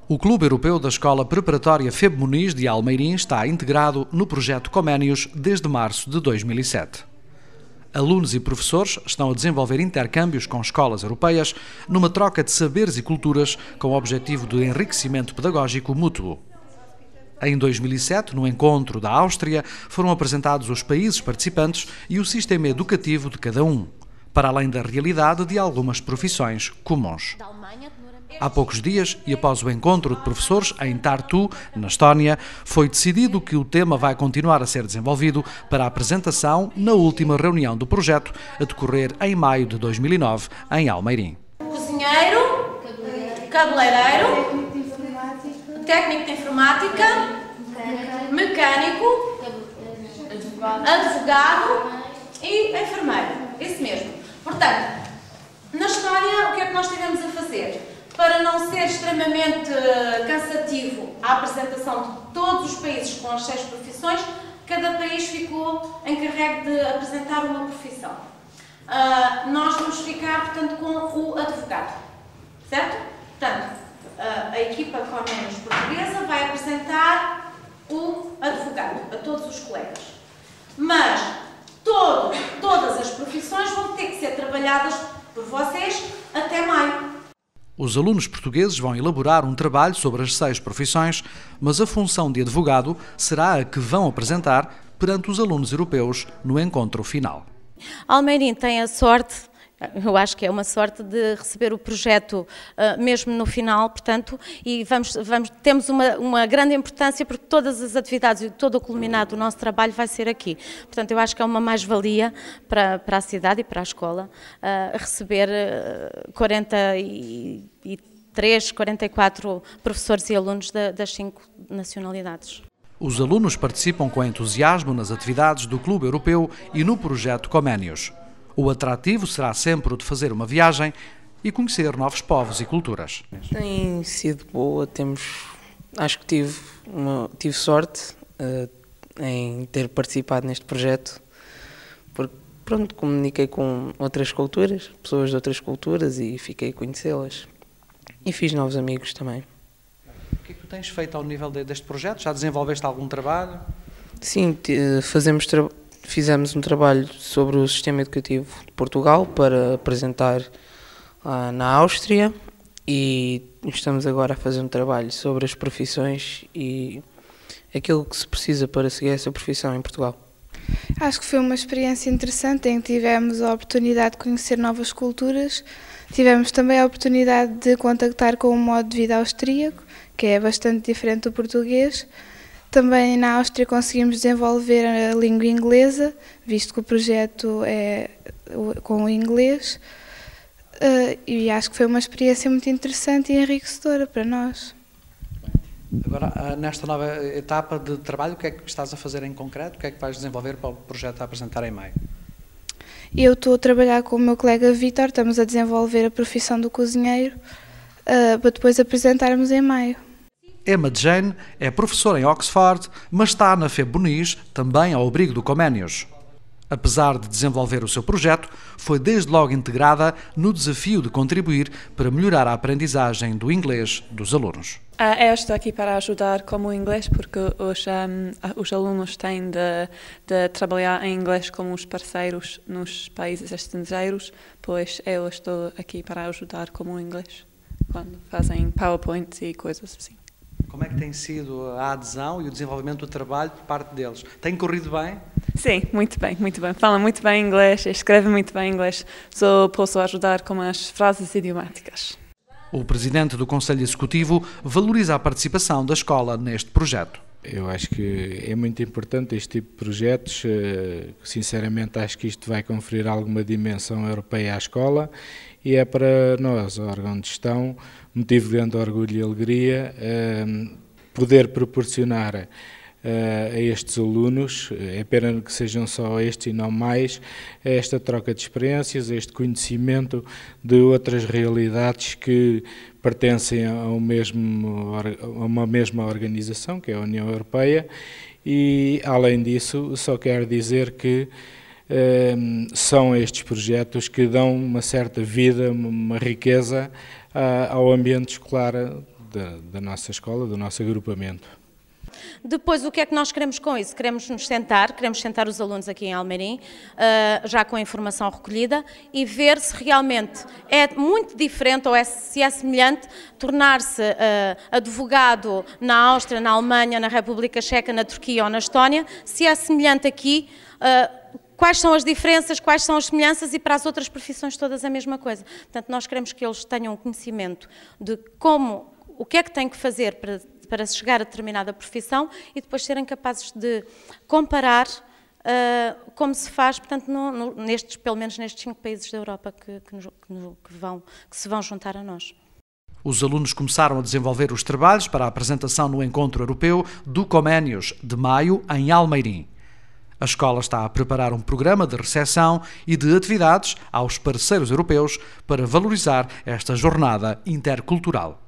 O Clube Europeu da Escola Preparatória Febo Muniz de Almeirim está integrado no projeto Comenius desde março de 2007. Alunos e professores estão a desenvolver intercâmbios com escolas europeias numa troca de saberes e culturas com o objetivo de enriquecimento pedagógico mútuo. Em 2007, no encontro da Áustria, foram apresentados os países participantes e o sistema educativo de cada um, para além da realidade de algumas profissões comuns. Há poucos dias, e após o encontro de professores em Tartu, na Estónia, foi decidido que o tema vai continuar a ser desenvolvido para a apresentação na última reunião do projeto, a decorrer em maio de 2009, em Almeirim. Cozinheiro, cabeleireiro, técnico de informática, mecânico, advogado e enfermeiro. Isso mesmo. Portanto, na Estónia, o que é que nós tivemos a fazer? Para não ser extremamente cansativo a apresentação de todos os países com as 6 profissões, cada país ficou encarregue de apresentar uma profissão. Nós vamos ficar, portanto, com o advogado, certo? Portanto, a equipa Comenius portuguesa vai apresentar o advogado a todos os colegas. Mas todas as profissões vão ter que ser trabalhadas por vocês até maio. Os alunos portugueses vão elaborar um trabalho sobre as 6 profissões, mas a função de advogado será a que vão apresentar perante os alunos europeus no encontro final. Almeirim tem a sorte, eu acho que é uma sorte, de receber o projeto mesmo no final, portanto, e temos uma grande importância porque todas as atividades e todo o culminado do nosso trabalho vai ser aqui. Portanto, eu acho que é uma mais-valia para a cidade e para a escola receber 44 professores e alunos das 5 nacionalidades. Os alunos participam com entusiasmo nas atividades do Clube Europeu e no projeto Comenius. O atrativo será sempre o de fazer uma viagem e conhecer novos povos e culturas. Tem sido boa, acho que tive sorte em ter participado neste projeto, porque pronto, comuniquei com outras culturas, pessoas de outras culturas e fiquei a conhecê-las. E fiz novos amigos também. O que é que tu tens feito ao nível deste projeto? Já desenvolveste algum trabalho? Sim, fizemos um trabalho sobre o sistema educativo de Portugal para apresentar na Áustria e estamos agora a fazer um trabalho sobre as profissões e aquilo que se precisa para seguir essa profissão em Portugal. Acho que foi uma experiência interessante em que tivemos a oportunidade de conhecer novas culturas, tivemos também a oportunidade de contactar com um modo de vida austríaco, que é bastante diferente do português. Também na Áustria conseguimos desenvolver a língua inglesa, visto que o projeto é com o inglês, e acho que foi uma experiência muito interessante e enriquecedora para nós. Agora, nesta nova etapa de trabalho, o que é que estás a fazer em concreto? O que é que vais desenvolver para o projeto a apresentar em maio? Eu estou a trabalhar com o meu colega Vítor, estamos a desenvolver a profissão do cozinheiro, para depois apresentarmos em maio. Emma Jane é professora em Oxford, mas está na Febo Muniz, também ao abrigo do Comenius. Apesar de desenvolver o seu projeto, foi desde logo integrada no desafio de contribuir para melhorar a aprendizagem do inglês dos alunos. Eu estou aqui para ajudar com o inglês porque os alunos têm de trabalhar em inglês com os parceiros nos países estrangeiros, pois eu estou aqui para ajudar com o inglês, quando fazem PowerPoints e coisas assim. Como é que tem sido a adesão e o desenvolvimento do trabalho por parte deles? Tem corrido bem? Sim, muito bem, muito bem. Falam muito bem inglês, escrevem muito bem inglês, só posso ajudar com as frases idiomáticas. O presidente do Conselho Executivo valoriza a participação da escola neste projeto. Eu acho que é muito importante este tipo de projetos, sinceramente acho que isto vai conferir alguma dimensão europeia à escola e é para nós, o órgão de gestão, motivo de grande orgulho e alegria poder proporcionar a estes alunos, é pena que sejam só estes e não mais, esta troca de experiências, este conhecimento de outras realidades que pertencem a uma mesma organização, que é a União Europeia, e além disso só quero dizer que são estes projetos que dão uma certa vida, uma riqueza ao ambiente escolar da nossa escola, do nosso agrupamento. Depois, o que é que nós queremos com isso? Queremos sentar os alunos aqui em Almeirim, já com a informação recolhida, e ver se realmente é muito diferente ou se é semelhante tornar-se advogado na Áustria, na Alemanha, na República Checa, na Turquia ou na Estónia, se é semelhante aqui, quais são as diferenças, quais são as semelhanças, e para as outras profissões todas a mesma coisa. Portanto, nós queremos que eles tenham conhecimento de o que é que têm que fazer para se chegar a determinada profissão, e depois serem capazes de comparar como se faz, portanto, pelo menos nestes 5 países da Europa que se vão juntar a nós. Os alunos começaram a desenvolver os trabalhos para a apresentação no Encontro Europeu do Comenius de maio em Almeirim. A escola está a preparar um programa de recepção e de atividades aos parceiros europeus para valorizar esta jornada intercultural.